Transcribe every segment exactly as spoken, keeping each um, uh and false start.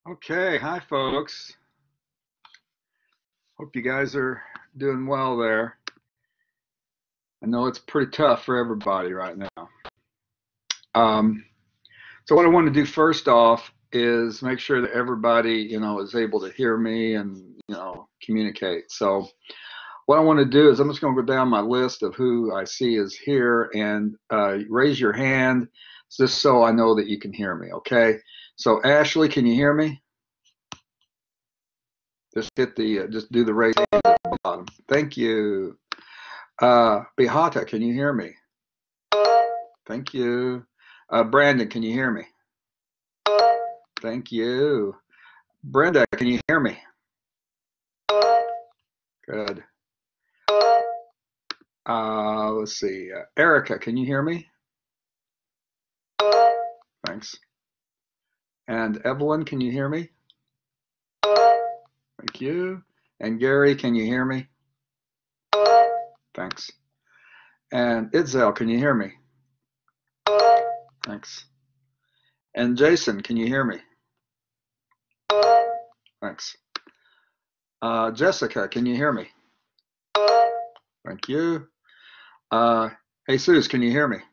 Okay, hi folks. Hope you guys are doing well there. I know it's pretty tough for everybody right now. Um, so what I want to do first off is make sure that everybody, you know, is able to hear me and, you know, communicate. So what I want to do is I'm just going to go down my list of who I see is here and uh, raise your hand just so I know that you can hear me, okay? So Ashley, can you hear me? Just hit the, uh, just do the raise hand at the bottom. Thank you. Uh, Behata, can you hear me? Thank you. Uh, Brandon, can you hear me? Thank you. Brenda, can you hear me? Good. Uh, let's see. Uh, Erica, can you hear me? Thanks. And Evelyn, can you hear me? Thank you. And Gary, can you hear me? Thanks. And Itzel, can you hear me? Thanks. And Jason, can you hear me? Thanks. Uh, Jessica, can you hear me? Thank you. Uh, Jesus, can you hear me?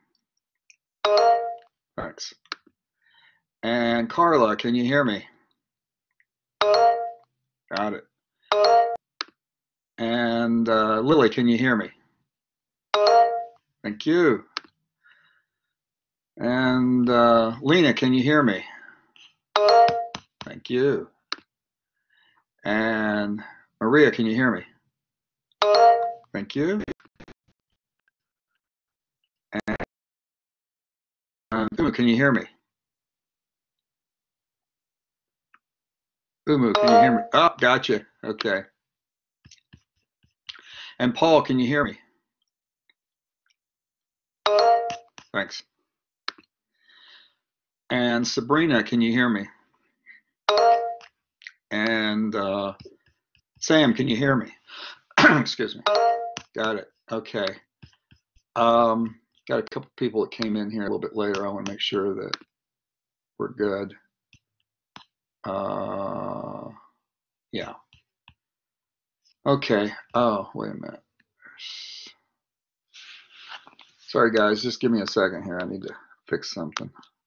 Thanks. And Carla, can you hear me? Got it. And uh, Lily, can you hear me? Thank you. And uh, Lena, can you hear me? Thank you. And Maria, can you hear me? Thank you. And uh, Umu, can you hear me? Umu, can you hear me? Oh, gotcha. Okay. And Paul, can you hear me? Thanks. And Sabrina, can you hear me? And uh, Sam, can you hear me? Excuse me. Got it. Okay. Um, got a couple people that came in here a little bit later. I want to make sure that we're good. Uh, yeah. Okay. Oh, wait a minute. Sorry, guys. Just give me a second here. I need to fix something.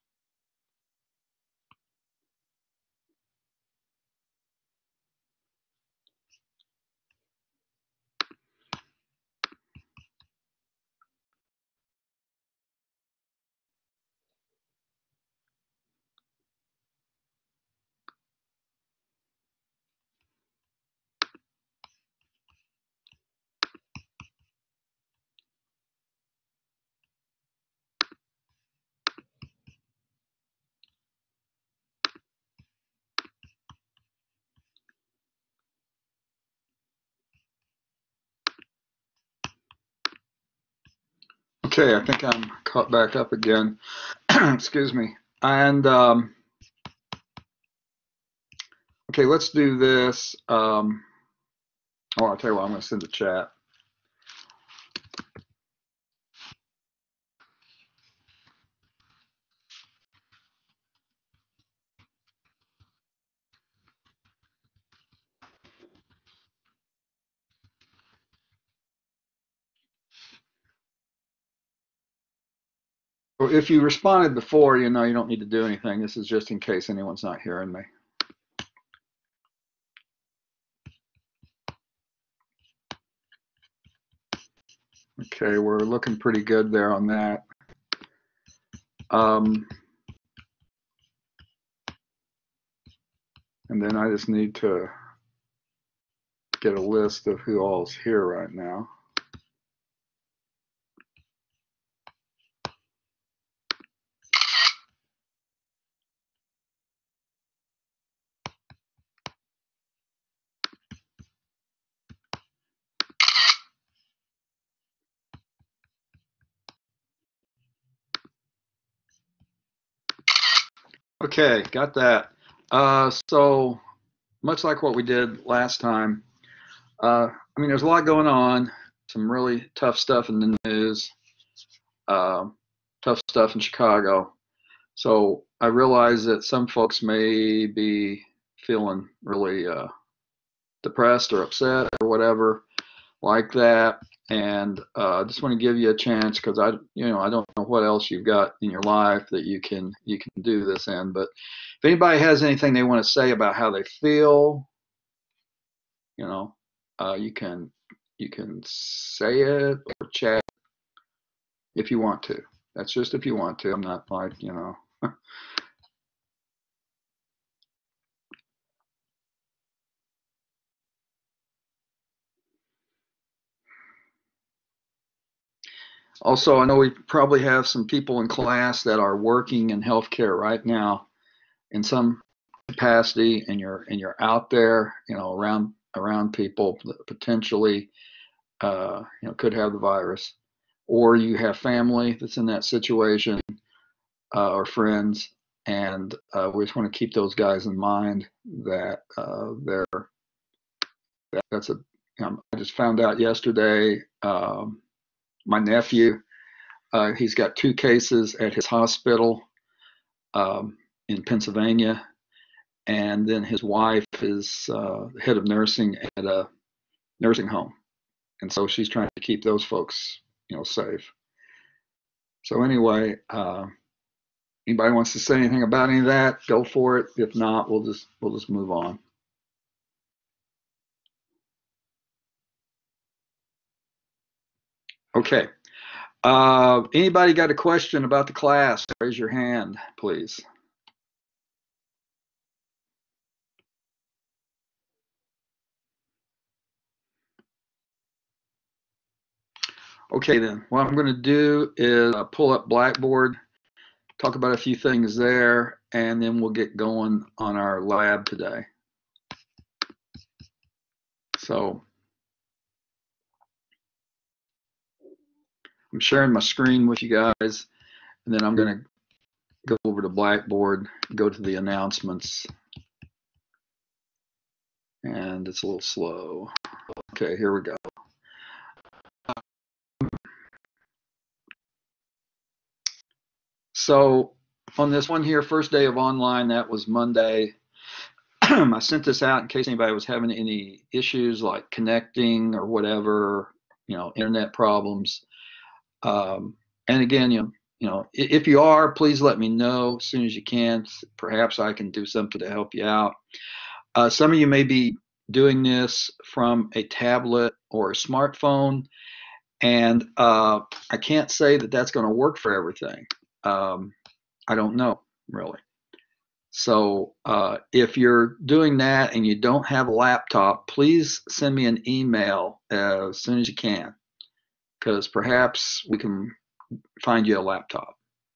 Okay, I think I'm caught back up again. Excuse me. And um, okay, let's do this. Um, oh, I'll tell you what. I'm going to send a chat. So if you responded before, you know you don't need to do anything. This is just in case anyone's not hearing me. Okay, we're looking pretty good there on that. Um, and then I just need to get a list of who all's here right now. Okay, got that. Uh, so much like what we did last time, uh, I mean, there's a lot going on, some really tough stuff in the news, uh, tough stuff in Chicago. So I realize that some folks may be feeling really uh, depressed or upset or whatever like that. And I uh, just want to give you a chance because I, you know, I don't know what else you've got in your life that you can you can do this in. But if anybody has anything they want to say about how they feel, you know, uh, you can you can say it or chat if you want to. That's just if you want to. I'm not like, you know. Also, I know we probably have some people in class that are working in healthcare right now in some capacity, and you're and you're out there, you know, around around people that potentially, uh, you know, could have the virus, or you have family that's in that situation, uh, or friends, and uh, we just want to keep those guys in mind that uh, they're that, that's a. Um, I just found out yesterday. Um, my nephew, uh, he's got two cases at his hospital um, in Pennsylvania, and then his wife is uh, head of nursing at a nursing home, and so she's trying to keep those folks, you know, safe. So anyway, uh, anybody wants to say anything about any of that, go for it. If not, we'll just we'll just move on. Okay. Uh, anybody got a question about the class? Raise your hand, please. Okay, then. What I'm going to do is uh, pull up Blackboard, talk about a few things there, and then we'll get going on our lab today. So I'm sharing my screen with you guys, and then I'm going to go over to Blackboard, go to the announcements, and it's a little slow. Okay, here we go. So on this one here, first day of online, that was Monday. I sent this out in case anybody was having any issues like connecting or whatever, you know, internet problems. Um, and again, you know, you know, if you are, please let me know as soon as you can. Perhaps I can do something to help you out. Uh, some of you may be doing this from a tablet or a smartphone, and uh, I can't say that that's going to work for everything. Um, I don't know, really. So uh, if you're doing that and you don't have a laptop, please send me an email uh, as soon as you can, because perhaps we can find you a laptop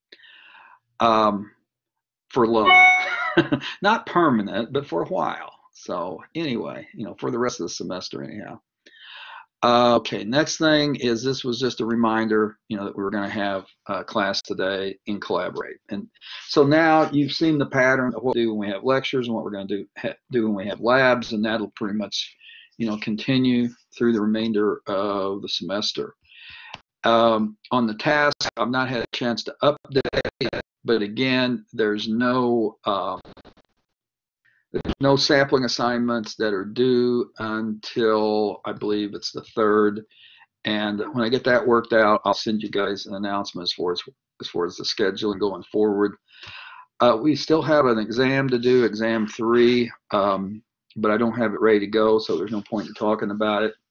um, for low. Not permanent, but for a while. So anyway, you know, for the rest of the semester anyhow. Uh, okay, next thing is this was just a reminder, you know, that we were going to have a class today in Collaborate. And so now you've seen the pattern of what we do when we have lectures and what we're going to do, ha, do when we have labs, and that'll pretty much, you know, continue through the remainder of the semester. Um, on the task, I've not had a chance to update, but again, there's no um, there's no sampling assignments that are due until I believe it's the third. And when I get that worked out, I'll send you guys an announcement as far as, as, far as the scheduling going forward. Uh, we still have an exam to do, exam three, um, but I don't have it ready to go, so there's no point in talking about it.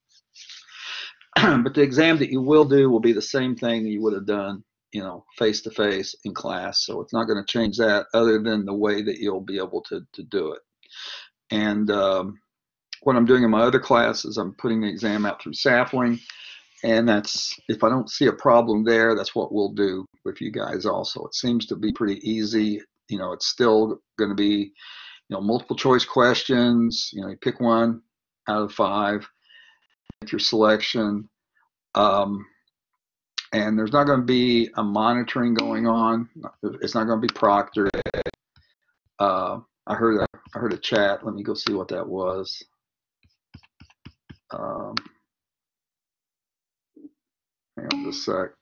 But the exam that you will do will be the same thing that you would have done, you know, face-to-face in class. So it's not going to change that other than the way that you'll be able to, to do it. And um, what I'm doing in my other classes, I'm putting the exam out through Sapling. And that's, if I don't see a problem there, that's what we'll do with you guys also. It seems to be pretty easy. You know, it's still going to be, you know, multiple choice questions. You know, you pick one out of five, make your selection. Um, and there's not going to be a monitoring going on. It's not going to be proctored. Uh, I heard a, I heard a chat. Let me go see what that was. Um, hang on just a sec.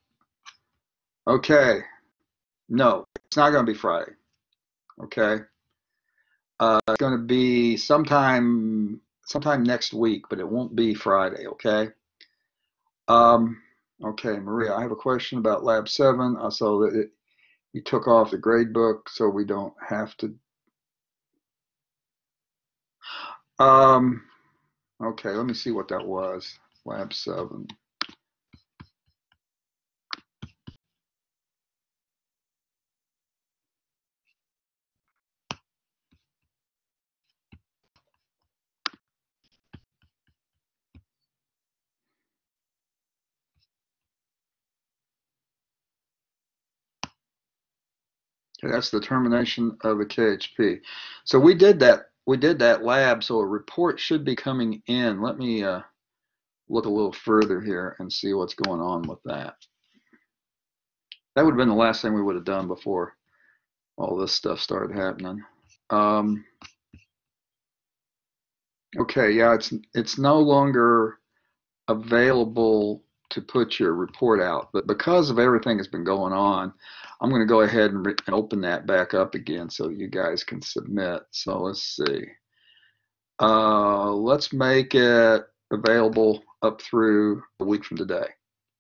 Okay. No, it's not going to be Friday. Okay. Uh, it's going to be sometime sometime next week, but it won't be Friday, okay? Um, okay, Maria, I have a question about Lab seven. I saw that it, you took off the grade book, so we don't have to. Um, okay, let me see what that was. Lab seven. Okay, that's the termination of a K H P. So we did that. We did that lab, so a report should be coming in. Let me uh, look a little further here and see what's going on with that. That would have been the last thing we would have done before all this stuff started happening. Um, okay, yeah, it's it's no longer available to put your report out, but because of everything that's been going on, I'm going to go ahead and, and open that back up again so you guys can submit. So let's see. Uh, let's make it available up through a week from today.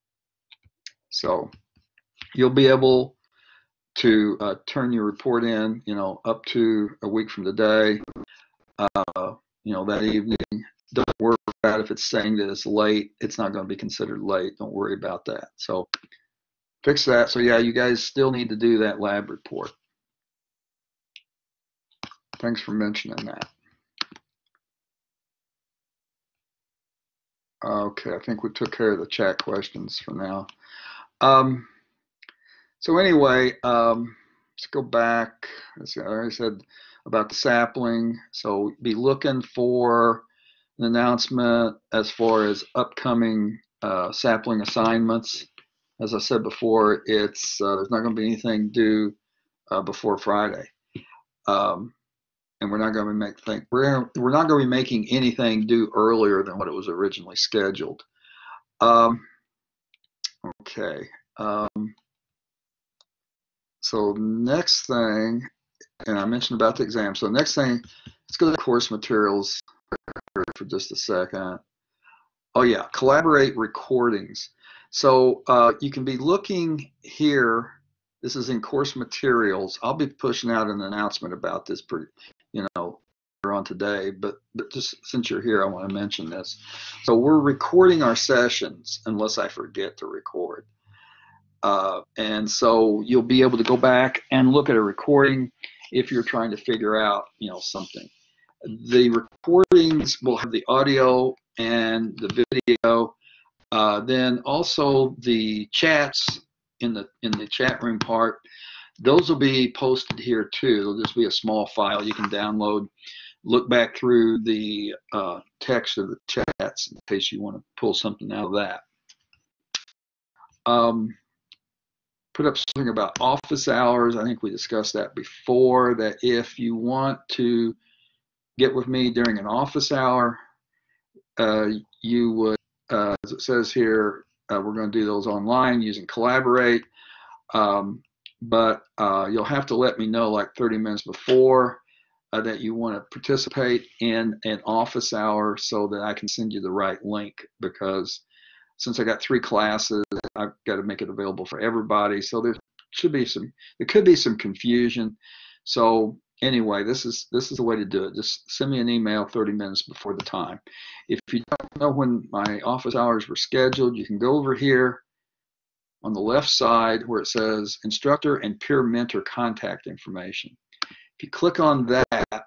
So you'll be able to uh, turn your report in, you know, up to a week from today. Uh, you know, that evening. Don't worry about if it's saying that it's late. It's not going to be considered late. Don't worry about that. So fix that. So yeah, you guys still need to do that lab report. Thanks for mentioning that. Okay, I think we took care of the chat questions for now. Um, so anyway, um, let's go back. Let's see, I already said about the sapling. So be looking for an announcement as far as upcoming uh, sapling assignments. As I said before, it's uh, there's not going to be anything due uh, before Friday, um, and we're not going to make think we're we're not going to be making anything due earlier than what it was originally scheduled. Um, okay. Um, so next thing, and I mentioned about the exam. So next thing, let's go to course materials for just a second. Oh yeah, collaborate recordings. So uh, you can be looking here. This is in course materials. I'll be pushing out an announcement about this pretty, you know, later on today. But but just since you're here, I want to mention this. So we're recording our sessions unless I forget to record. Uh, and so you'll be able to go back and look at a recording if you're trying to figure out, you know, something. The recordings will have the audio and the video. Uh, then also the chats in the in the chat room part, those will be posted here too. It'll just be a small file you can download. Look back through the uh, text of the chats in case you want to pull something out of that. Um, put up something about office hours. I think we discussed that before, that if you want to get with me during an office hour, uh, you would, uh, as it says here, uh, we're going to do those online using Collaborate, um, but uh, you'll have to let me know like thirty minutes before uh, that you want to participate in an office hour so that I can send you the right link, because since I got three classes, I've got to make it available for everybody. So there should be some, there could be some confusion. So anyway, this is this is the way to do it. Just send me an email thirty minutes before the time. If you don't know when my office hours were scheduled, you can go over here on the left side where it says instructor and peer mentor contact information. If you click on that,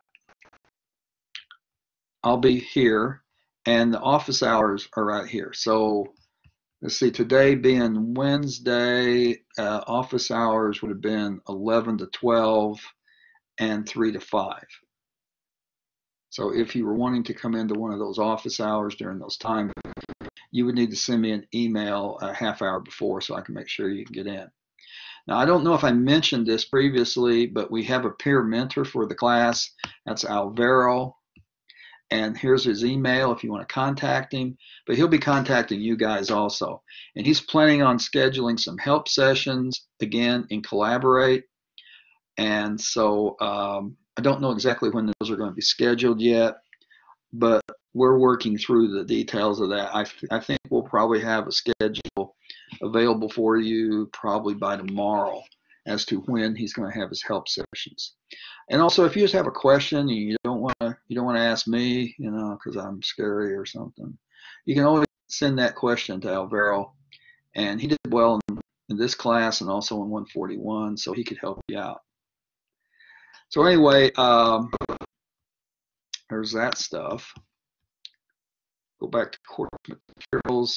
I'll be here, and the office hours are right here. So let's see, today being Wednesday, uh, office hours would have been eleven to twelve and three to five. So if you were wanting to come into one of those office hours during those times, you would need to send me an email a half hour before so I can make sure you can get in. Now, I don't know if I mentioned this previously, but we have a peer mentor for the class. That's Alvaro. And here's his email if you want to contact him, but he'll be contacting you guys also. And he's planning on scheduling some help sessions, again, in Collaborate. And so um, I don't know exactly when those are going to be scheduled yet, but we're working through the details of that. I, I think we'll probably have a schedule available for you probably by tomorrow as to when he's going to have his help sessions. And also, if you just have a question and you don't want to, you don't want to ask me, you know, because I'm scary or something, you can always send that question to Alvaro, and he did well in, in this class and also in one forty-one, so he could help you out. So anyway, um, there's that stuff. Go back to course materials.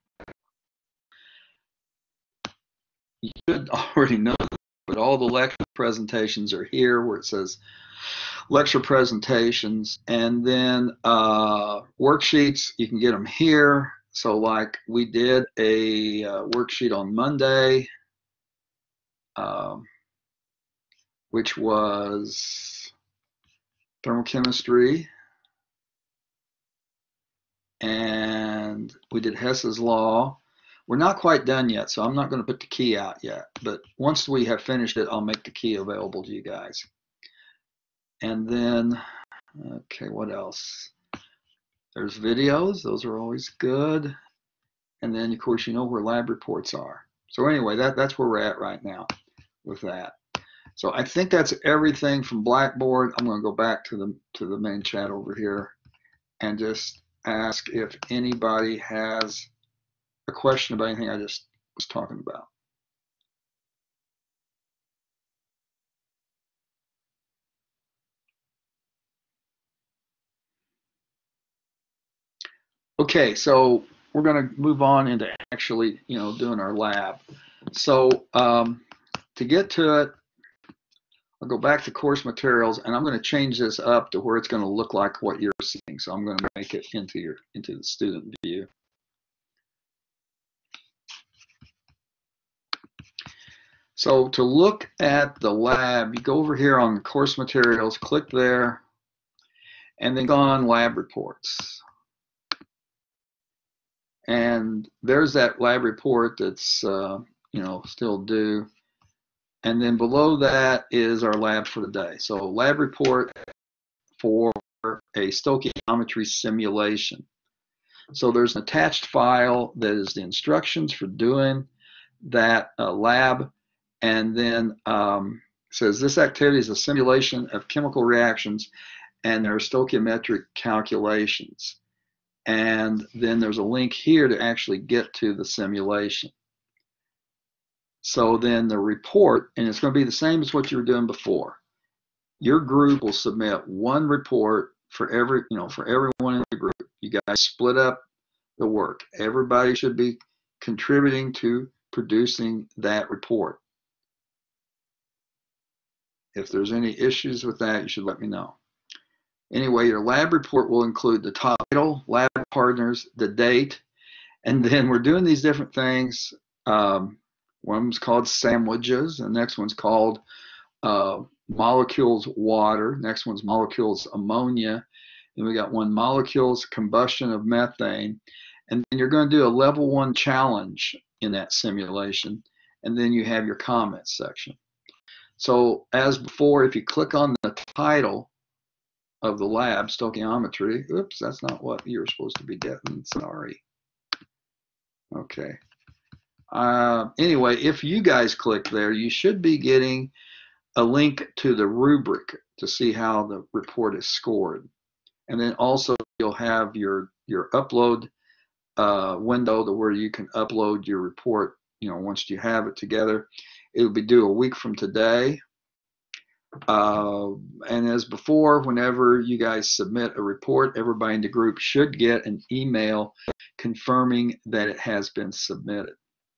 You should already know, but all the lecture presentations are here where it says lecture presentations, and then uh, worksheets, you can get them here. So like we did a uh, worksheet on Monday, um, which was thermochemistry, and we did Hess's law. We're not quite done yet, so I'm not going to put the key out yet, but once we have finished it, I'll make the key available to you guys. And then, okay, what else? There's videos, those are always good. And then, of course, you know where lab reports are. So anyway, that, that's where we're at right now with that. So I think that's everything from Blackboard. I'm going to go back to the, to the main chat over here and just ask if anybody has a question about anything I just was talking about. Okay, so we're going to move on into actually, you know, doing our lab. So um, to get to it, I'll go back to course materials, and I'm going to change this up to where it's going to look like what you're seeing. So I'm going to make it into your into the student view. So to look at the lab, you go over here on course materials, click there, and then go on lab reports. And there's that lab report that's uh, you know, still due. And then below that is our lab for the day. So lab report for a stoichiometry simulation. So there's an attached file that is the instructions for doing that uh, lab, and then um, says this activity is a simulation of chemical reactions and there are stoichiometric calculations. And then there's a link here to actually get to the simulation. So then the report, and it's going to be the same as what you were doing before. Your group will submit one report for every, you know, for everyone in the group. You guys split up the work. Everybody should be contributing to producing that report. If there's any issues with that, you should let me know. Anyway, your lab report will include the title, lab partners, the date, and then we're doing these different things. Um, One's called sandwiches, the next one's called uh, molecules water, next one's molecules ammonia, and we got one molecules combustion of methane, and then you're going to do a level one challenge in that simulation, and then you have your comments section. So as before, if you click on the title of the lab, stoichiometry, oops, that's not what you're supposed to be getting, sorry. Okay. Uh, anyway, if you guys click there, you should be getting a link to the rubric to see how the report is scored. And then also you'll have your, your upload uh, window to where you can upload your report, you know, once you have it together. It'll be due a week from today. Uh, and as before, whenever you guys submit a report, everybody in the group should get an email confirming that it has been submitted.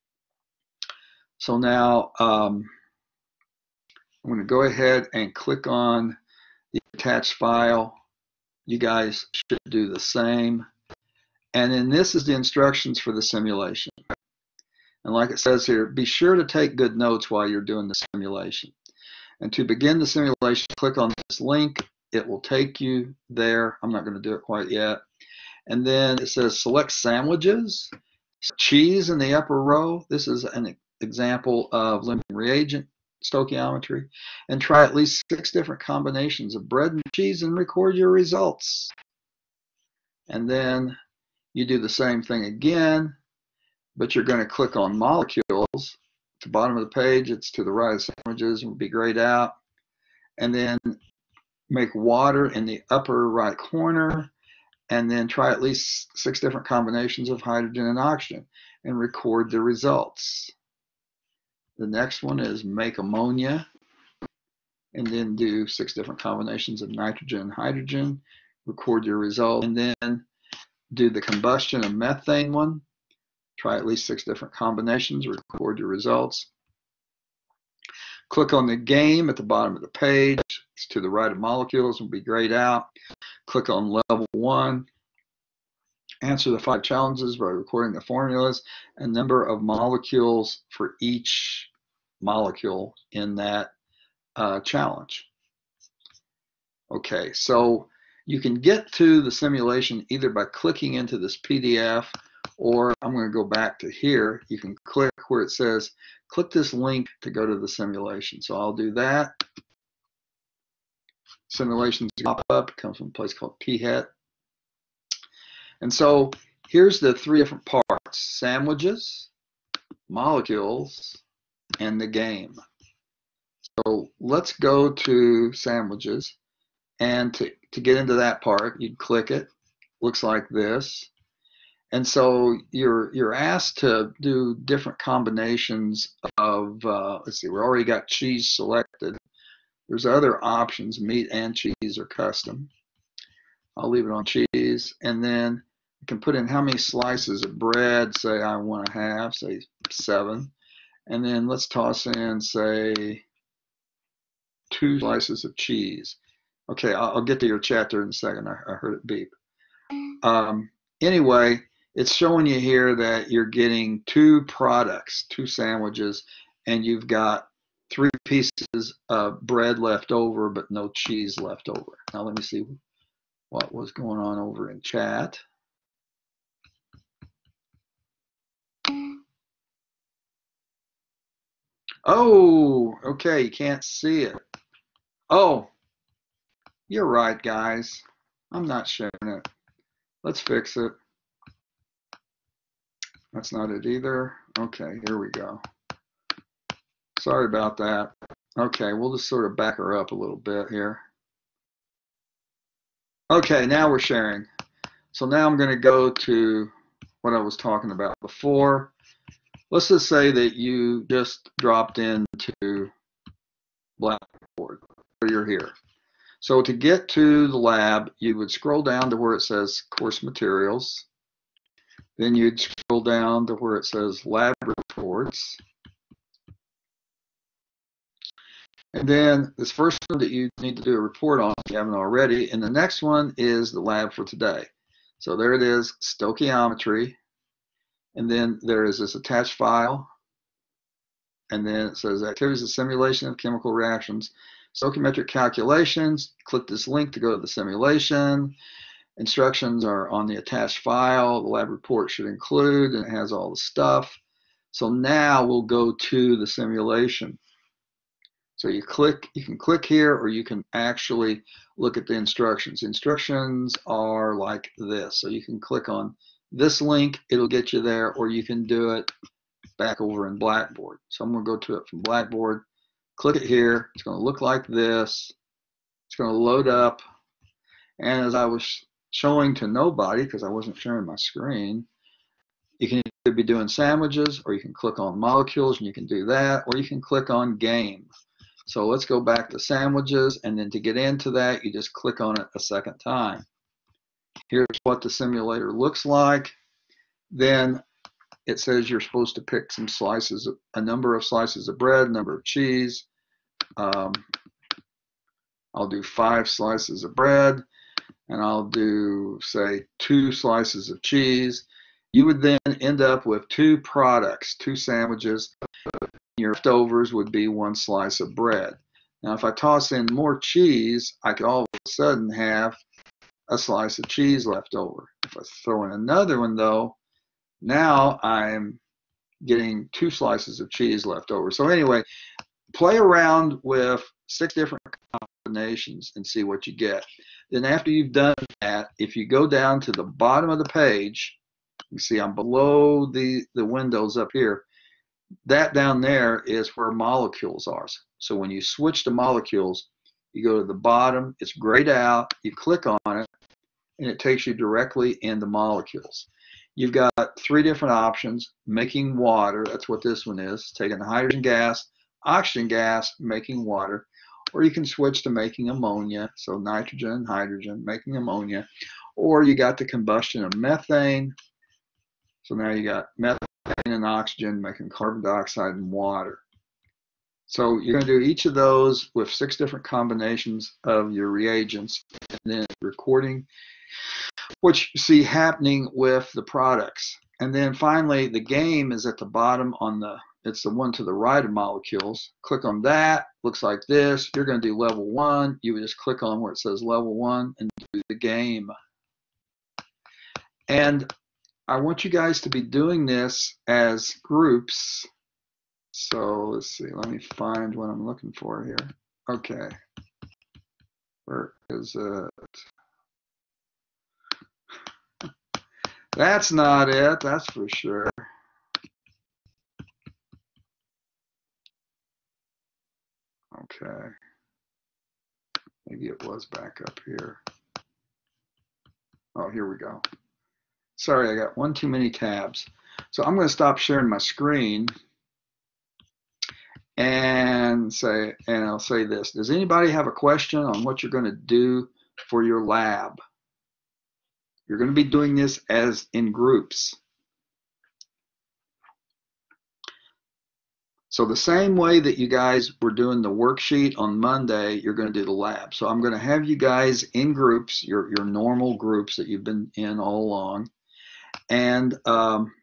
So now um, I'm going to go ahead and click on the attached file. You guys should do the same. And then this is the instructions for the simulation. And like it says here, be sure to take good notes while you're doing the simulation. And to begin the simulation, click on this link. It will take you there. I'm not going to do it quite yet. And then it says select sandwiches, cheese in the upper row. This is an example of limiting reagent. stoichiometry, and try at least six different combinations of bread and cheese and record your results. And then you do the same thing again, but you're going to click on molecules. At the bottom of the page, it's to the right of sandwiches, will be grayed out. And then make water in the upper right corner, and then try at least six different combinations of hydrogen and oxygen and record the results. The next one is make ammonia, and then do six different combinations of nitrogen and hydrogen, record your result, and then do the combustion of methane one. Try at least six different combinations, record your results. Click on the game at the bottom of the page. It's to the right of molecules, will be grayed out. Click on level one. Answer the five challenges by recording the formulas and number of molecules for each molecule in that uh, challenge. Okay, so you can get to the simulation either by clicking into this P D F, or I'm going to go back to here. You can click where it says, click this link to go to the simulation. So I'll do that. Simulations pop up. It comes from a place called P H E T. And so here's the three different parts: sandwiches, molecules, and the game. So let's go to sandwiches. And to, to get into that part, you'd click it. Looks like this. And so you're you're asked to do different combinations of, uh, let's see, we already got cheese selected. There's other options, meat and cheese or custom. I'll leave it on cheese. And then you can put in how many slices of bread, say I want to have, say seven. And then let's toss in, say, two slices of cheese. Okay, I'll, I'll get to your chat there in a second. I, I heard it beep. Um, anyway, it's showing you here that you're getting two products, two sandwiches, and you've got three pieces of bread left over, but no cheese left over. Now let me see what was going on over in chat. Oh, okay, you can't see it. Oh, you're right, guys. I'm not sharing it. Let's fix it. That's not it either. Okay, here we go. Sorry about that. Okay, we'll just sort of back her up a little bit here. Okay, now we're sharing. So now I'm going to go to what I was talking about before. Let's just say that you just dropped into Blackboard, or you're here. So to get to the lab, you would scroll down to where it says course materials. Then you'd scroll down to where it says lab reports. And then this first one that you need to do a report on, if you haven't already, and the next one is the lab for today. So there it is, stoichiometry. And then there is this attached file. And then it says activities of simulation of chemical reactions, stoichiometric calculations. Click this link to go to the simulation. Instructions are on the attached file. The lab report should include, and it has all the stuff. So now we'll go to the simulation. So you click, you can click here, or you can actually look at the instructions. The instructions are like this. So you can click on this link, it'll get you there, or you can do it back over in Blackboard. So I'm going to go to it from Blackboard. Click it here. It's going to look like this. It's going to load up. And as I was showing to nobody, because I wasn't sharing my screen, you can either be doing sandwiches, or you can click on molecules, and you can do that, or you can click on game. So let's go back to sandwiches, and then to get into that, you just click on it a second time. Here's what the simulator looks like. Then it says you're supposed to pick some slices, of, a number of slices of bread, number of cheese. Um, I'll do five slices of bread, and I'll do, say, two slices of cheese. You would then end up with two products, two sandwiches. Your leftovers would be one slice of bread. Now, if I toss in more cheese, I could all of a sudden have a slice of cheese left over. If I throw in another one, though, now I'm getting two slices of cheese left over. So anyway, play around with six different combinations and see what you get. Then after you've done that, if you go down to the bottom of the page, you see I'm below the, the windows up here. That down there is where molecules are. So when you switch to molecules, you go to the bottom, it's grayed out, you click on it, and it takes you directly into molecules. You've got three different options. Making water, that's what this one is, taking the hydrogen gas, oxygen gas, making water. Or you can switch to making ammonia, so nitrogen, hydrogen, making ammonia. Or you got the combustion of methane, so now you got methane and oxygen making carbon dioxide and water. So you're going to do each of those with six different combinations of your reagents, and then recording what you see happening with the products. And then finally, the game is at the bottom on the, it's the one to the right of molecules. Click on that, looks like this. You're going to do level one. You would just click on where it says level one and do the game. And I want you guys to be doing this as groups. So let's see, let me find what I'm looking for here. Okay, where is it? That's not it, that's for sure. Okay, maybe it was back up here. Oh, here we go. Sorry, I got one too many tabs. So I'm going to stop sharing my screen and say, and I'll say this. Does anybody have a question on what you're going to do for your lab? You're going to be doing this as in groups. So the same way that you guys were doing the worksheet on Monday, you're going to do the lab. So I'm going to have you guys in groups, your, your normal groups that you've been in all along. And um,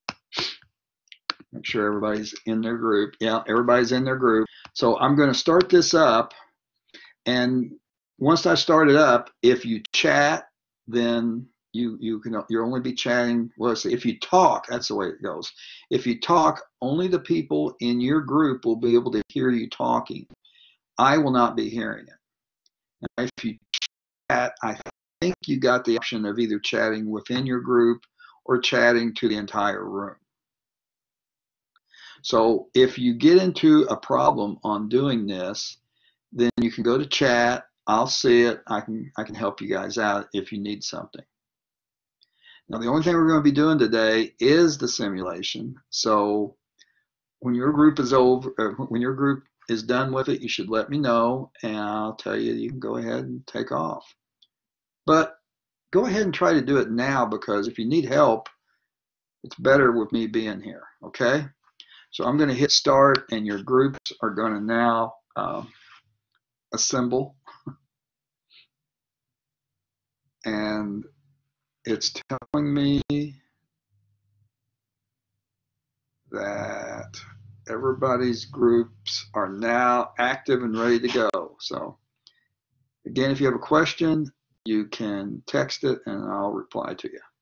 make sure everybody's in their group. Yeah, everybody's in their group. So I'm going to start this up. And once I start it up, if you chat, then you you can you'll only be chatting. Well, see, if you talk, that's the way it goes. If you talk, only the people in your group will be able to hear you talking. I will not be hearing it. And if you chat, I think you got the option of either chatting within your group or chatting to the entire room. So if you get into a problem on doing this, then you can go to chat. I'll see it. I can I can help you guys out if you need something. Now, the only thing we're going to be doing today is the simulation. So when your group is over, or when your group is done with it, you should let me know, and I'll tell you you can go ahead and take off. But go ahead and try to do it now, because if you need help, it's better with me being here, okay? So I'm going to hit start, and your groups are going to now uh, assemble. And it's telling me that everybody's groups are now active and ready to go. So again, if you have a question, you can text it and I'll reply to you.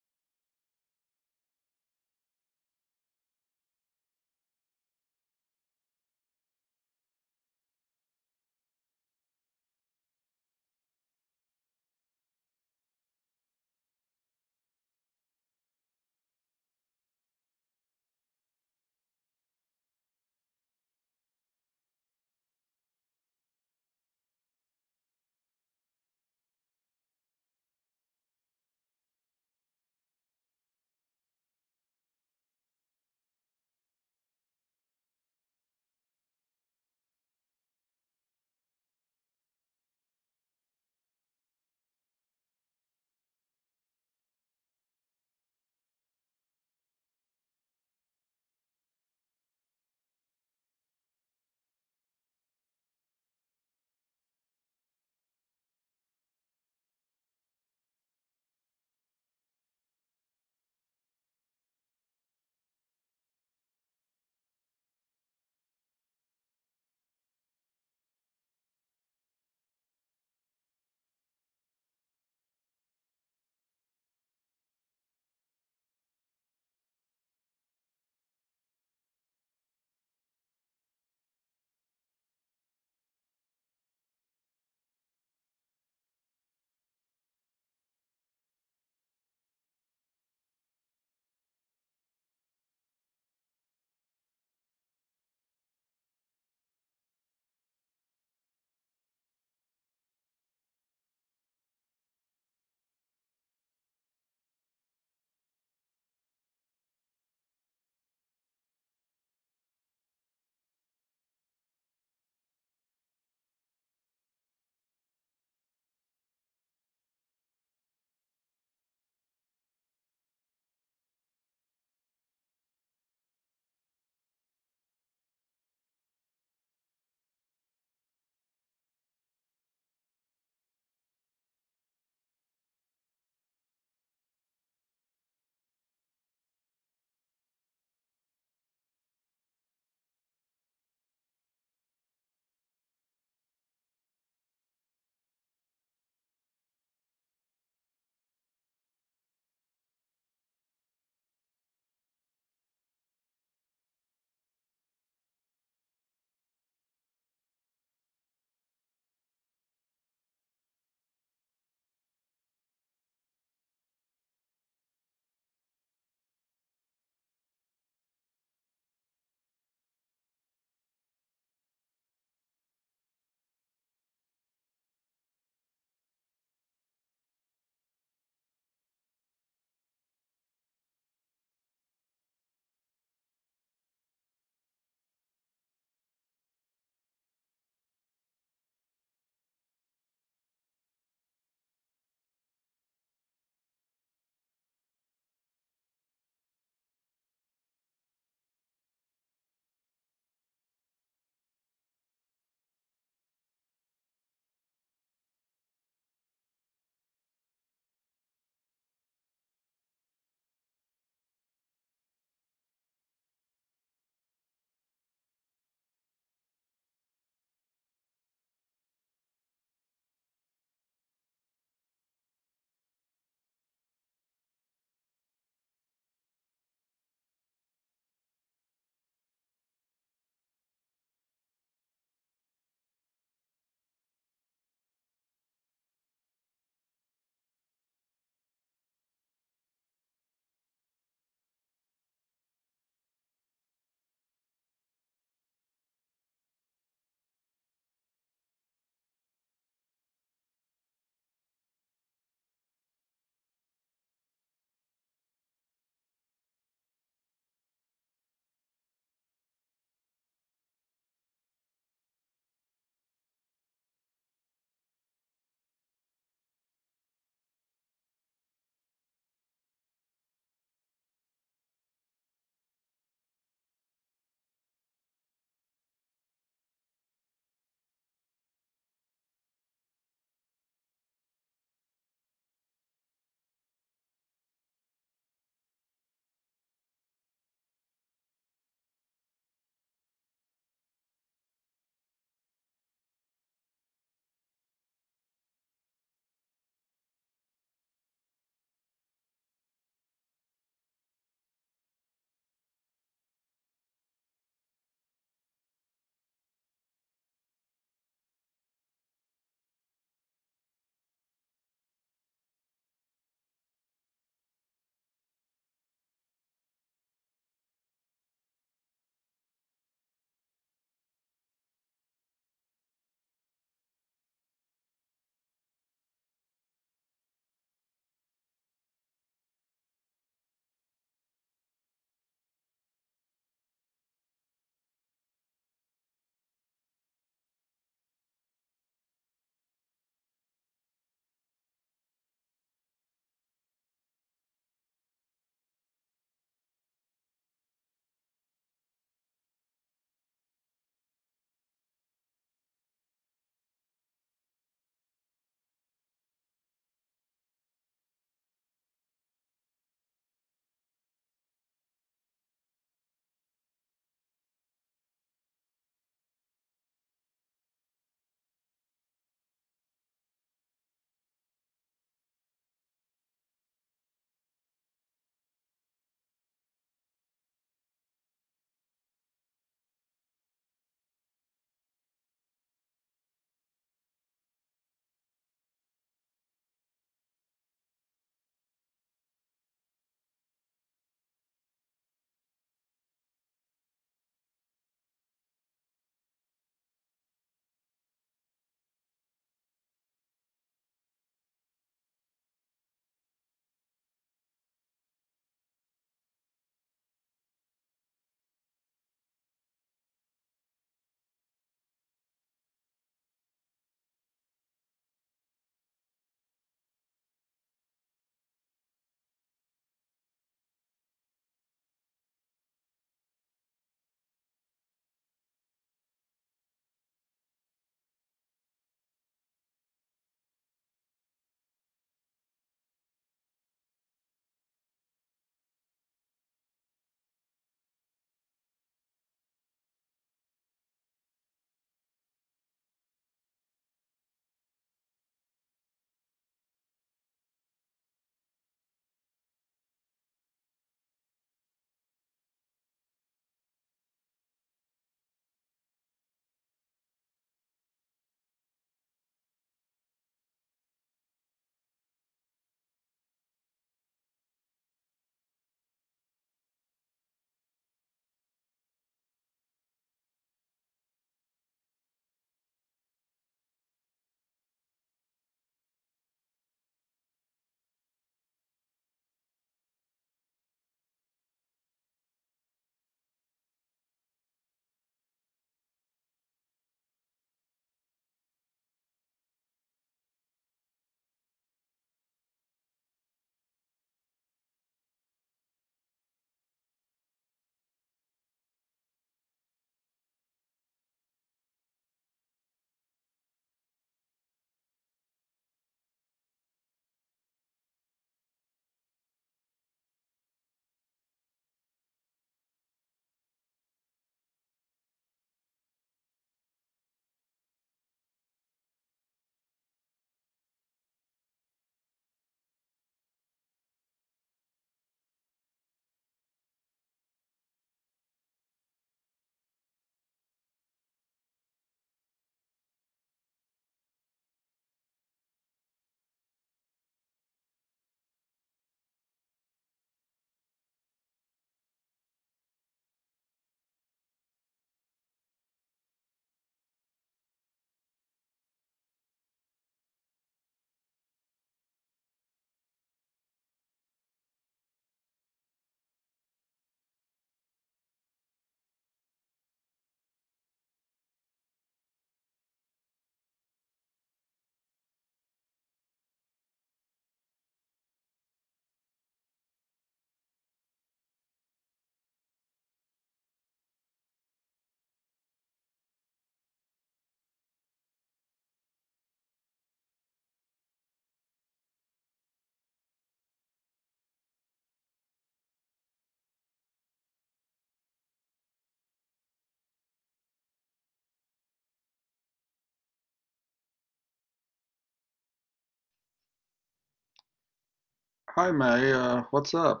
Hi, May. Uh, what's up?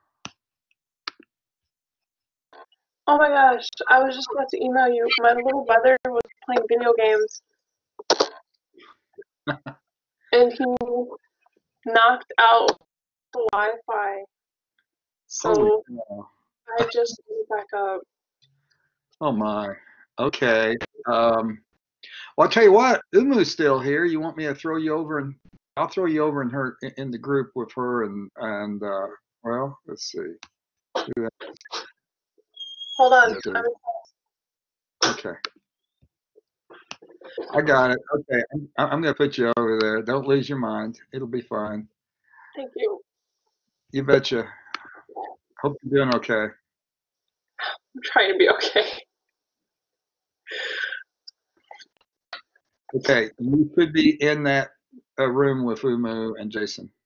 Oh my gosh, I was just about to email you. My little brother was playing video games and he knocked out the Wi-Fi. Holy So cow. I just moved back up. Oh my. Okay. Um, well, I'll tell you what. Umu's still here. You want me to throw you over and I'll throw you over in her in the group with her and and uh, well, let's see. Hold on. Let's see. I'm, Okay. I got it. Okay. I'm, I'm going to put you over there. Don't lose your mind. It'll be fine. thank you. You betcha. Hope you're doing okay. I'm trying to be okay. Okay. You could be in that uh, room with Umu and Jason.